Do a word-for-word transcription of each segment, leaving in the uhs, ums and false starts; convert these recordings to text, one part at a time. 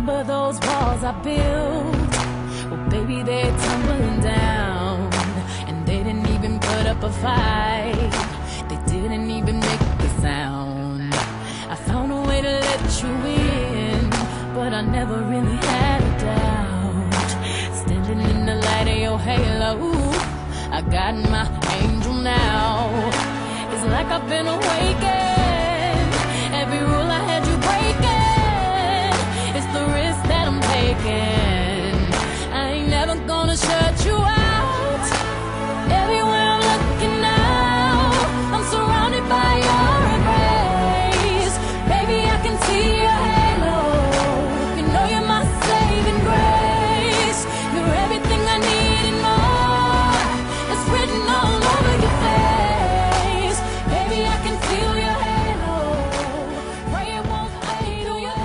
remember those walls I built? Well, baby, they're tumbling down, and they didn't even put up a fight. They didn't even make a sound. I found a way to let you in, but I never really had a doubt. Standing in the light of your halo, I got my angel now. It's like I've been awakened. Every rule I had you breaking, it's the risk that I'm taking. I ain't never gonna shut you out. Everywhere I'm looking now, I'm surrounded by your embrace. Baby, I can see your halo. You know you're my saving grace. You're everything I need and more. It's written all over your face. Baby, I can feel your halo. Pray it won't fade away.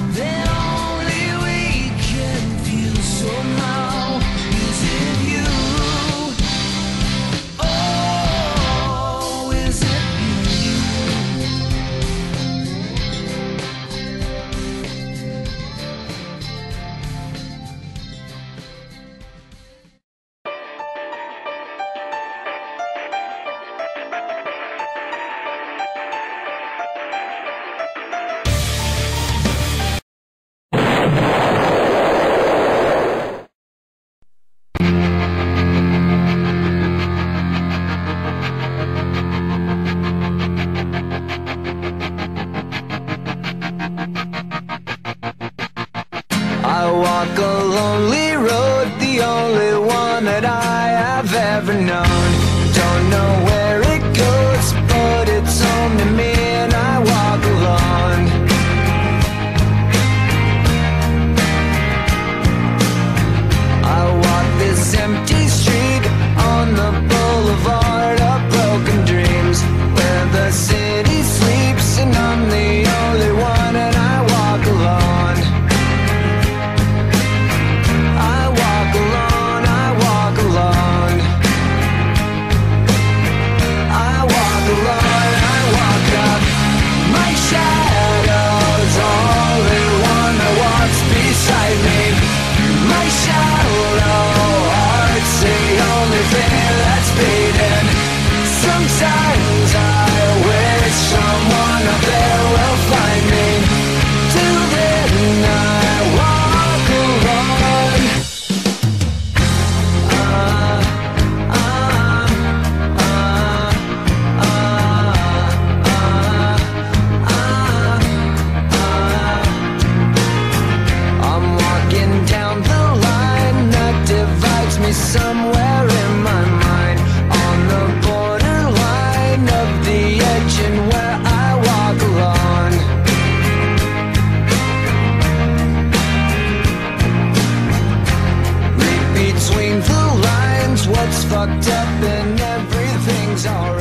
Somehow, is it you? ever known. Don't know where it goes, but it's home to me, and I walk alone. I walk this empty street on the boulevard of broken dreams, where the city sleeps and I'm the only one, and I walk alone. I walk alone, I walk alone. I walk alone, I walk up. My shadow's only one that walks beside me. My shallow heart's the only thing that's beating. Sometimes I wish someone up there will find me. Till then I walk alone. Uh, uh, uh, uh, uh, uh, I'm walking down the line that divides me somewhere in my mind, on the borderline of the edge and where I walk alone. Read between the lines, what's fucked up and everything's alright.